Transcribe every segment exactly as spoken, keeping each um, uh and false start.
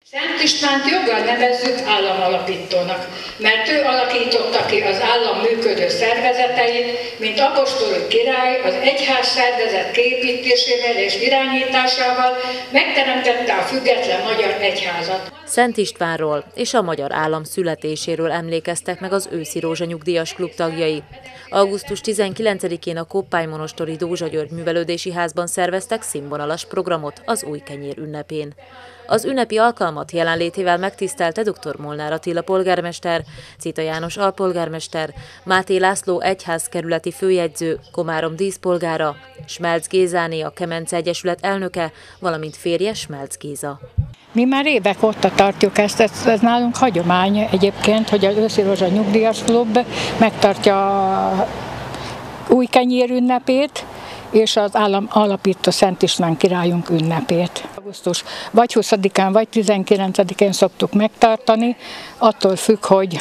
Szent Istvánt joggal nevezzük államalapítónak, mert ő alakította ki az állam működő szervezeteit, mint apostoli király az egyház szervezet kiépítésével és irányításával megteremtette a független magyar egyházat. Szent Istvánról és a magyar állam születéséről emlékeztek meg az Őszi Rózsa Nyugdíjas Klub tagjai. augusztus tizenkilencedikén a Koppány-monostori Dózsa György Művelődési Házban szerveztek színvonalas programot az Új Kenyér ünnepén. Az ünnepi alkalmat jelenlétével megtisztelte dr. Molnár Attila polgármester, Cita János alpolgármester, Máté László egyházkerületi főjegyző, Komárom díszpolgára, Smelc Gézáné a Kemence Egyesület elnöke, valamint férje Smelc Géza. Mi már évek óta tartjuk ezt, ez, ez nálunk hagyomány egyébként, hogy az Őszi Rózsa Nyugdíjas Klub megtartja Új Kenyér ünnepét, és az állam alapító Szent István királyunk ünnepét. Augusztus vagy huszadikán, vagy tizenkilencedikén szoktuk megtartani, attól függ, hogy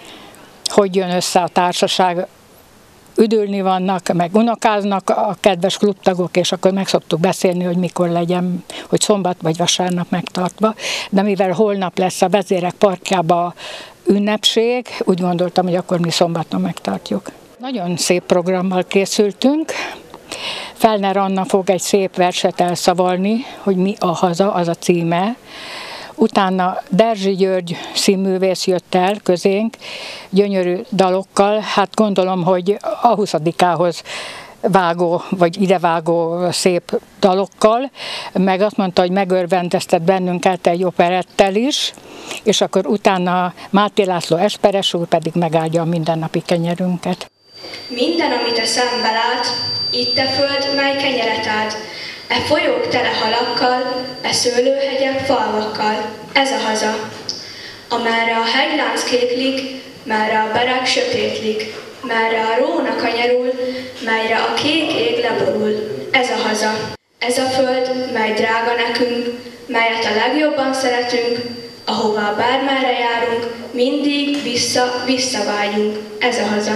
hogy jön össze a társaság. Üdülni vannak, meg unokáznak a kedves klubtagok, és akkor meg szoktuk beszélni, hogy mikor legyen, hogy szombat vagy vasárnap megtartva. De mivel holnap lesz a Vezérek Parkjában ünnepség, úgy gondoltam, hogy akkor mi szombaton megtartjuk. Nagyon szép programmal készültünk. Felner Anna fog egy szép verset elszavalni, hogy Mi a haza, az a címe. Utána Derzsi György színművész jött el közénk, gyönyörű dalokkal, hát gondolom, hogy a huszadikához vágó, vagy idevágó szép dalokkal, meg azt mondta, hogy megörvendeztet bennünket egy operettel is, és akkor utána Máté László Esperes úr pedig megáldja a mindennapi kenyerünket. Minden, amit a szembe lát, itt a föld, mely kenyeret ad. E folyók tele halakkal, e szőlőhegyek falvakkal, ez a haza. Amerre a hegylánc kéklik, merre a bereg sötétlik, merre a róna kanyarul, melyre a kék ég leborul, ez a haza. Ez a föld, mely drága nekünk, melyet a legjobban szeretünk, ahová bármerre járunk, mindig vissza, visszavágyunk, ez a haza.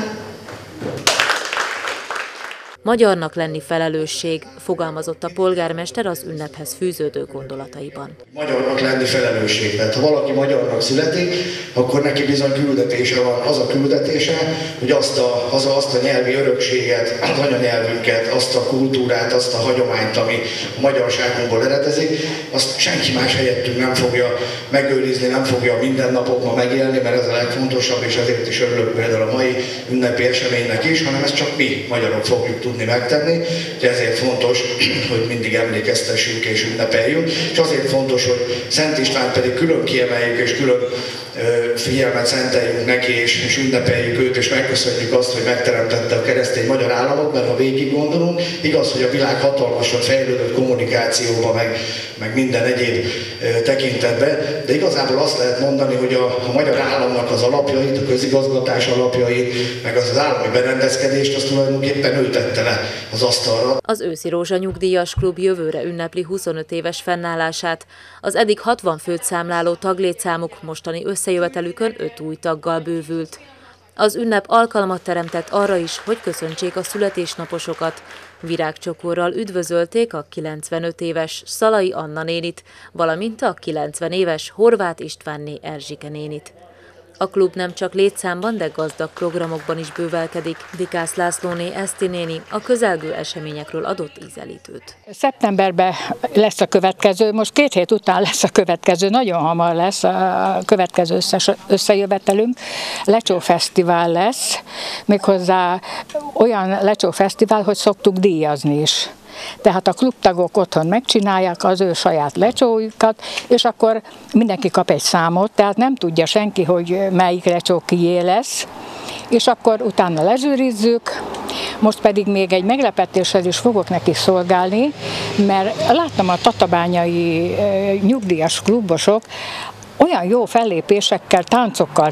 Magyarnak lenni felelősség, fogalmazott a polgármester az ünnephez fűződő gondolataiban. Magyarnak lenni felelősség. Tehát ha valaki magyarnak születik, akkor neki bizony küldetése van. Az a küldetése, hogy azt a, az a, azt a nyelvi örökséget, az anyanyelvünket, azt a kultúrát, azt a hagyományt, ami a magyarságunkból eredezik, azt senki más helyettünk nem fogja megőrizni, nem fogja mindennapokban megélni, mert ez a legfontosabb, és ezért is örülök például a mai ünnepi eseménynek is, hanem ezt csak mi magyarok fogjuk tudni megtenni, de ezért fontos, hogy mindig emlékeztessünk és ünnepeljünk, és azért fontos, hogy Szent István pedig külön kiemeljük és külön figyelmet szenteljünk neki, és, és ünnepeljük őt, és megköszönjük azt, hogy megteremtette a keresztény magyar államot, mert ha végig gondolunk, igaz, hogy a világ hatalmasan fejlődött kommunikációba, meg, meg minden egyéb tekintetben, de igazából azt lehet mondani, hogy a, a magyar államnak az alapjait, a közigazgatás alapjait, meg az, az állami berendezkedést, azt tulajdonképpen ő tette le az asztalra. Az Őszi Rózsa Nyugdíjas Klub jövőre ünnepli huszonöt éves fennállását. Az eddig hatvan főt számláló taglétszámuk mostani összejövetelükön öt új taggal bővült. Az ünnep alkalmat teremtett arra is, hogy köszöntsék a születésnaposokat. Virágcsokorral üdvözölték a kilencvenöt éves Szalai Anna nénit, valamint a kilencven éves Horváth Istvánné Erzsike nénit. A klub nem csak létszámban, de gazdag programokban is bővelkedik. Dikász Lászlóné Eszti néni a közelgő eseményekről adott ízelítőt. Szeptemberben lesz a következő, most két hét után lesz a következő, nagyon hamar lesz a következő összejövetelünk. Lecsó Fesztivál lesz, méghozzá olyan Lecsó Fesztivál, hogy szoktuk díjazni is. Tehát a klubtagok otthon megcsinálják az ő saját lecsójukat, és akkor mindenki kap egy számot, tehát nem tudja senki, hogy melyik lecsó kié lesz, és akkor utána lezsűrizzük. Most pedig még egy meglepetéssel is fogok neki szolgálni, mert láttam a tatabányai nyugdíjas klubosok, olyan jó fellépésekkel, táncokkal,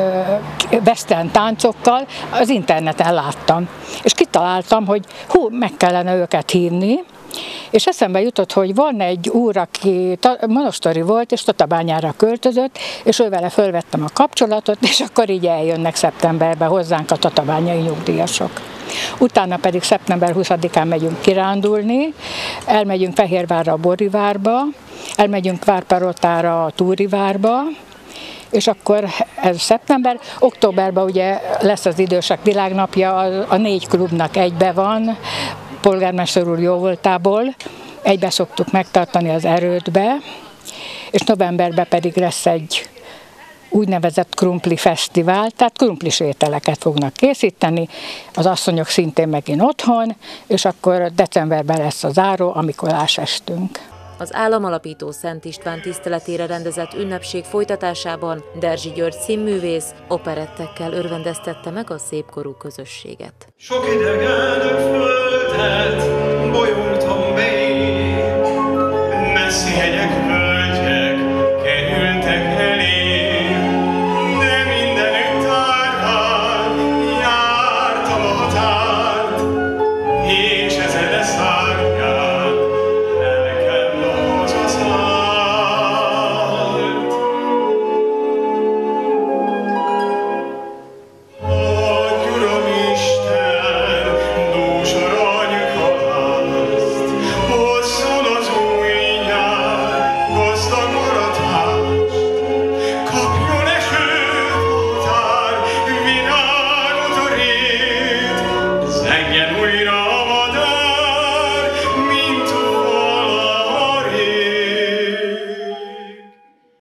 western táncokkal az interneten láttam. És kitaláltam, hogy hú, meg kellene őket hívni, és eszembe jutott, hogy van egy úr, aki monostori volt, és Tatabányára költözött, és ővele fölvettem a kapcsolatot, és akkor így eljönnek szeptemberben hozzánk a tatabányai nyugdíjasok. Utána pedig szeptember huszadikán megyünk kirándulni, elmegyünk Fehérvárra, a Borivárba, elmegyünk Várpalotára, a Túrivárba, és akkor ez szeptember, októberben ugye lesz az Idősek Világnapja, a, a négy klubnak egybe van, polgármester úr jó voltából, egybe szoktuk megtartani az Erődbe, és novemberben pedig lesz egy úgynevezett krumpli fesztivál, tehát krumplis ételeket fognak készíteni, az asszonyok szintén megint otthon, és akkor decemberben lesz a záró, a Mikolás estünk. Az államalapító Szent István tiszteletére rendezett ünnepség folytatásában Derzsi György színművész operettekkel örvendeztette meg a szépkorú közösséget. Sok idegen földet bolyultam be, messzi hegyek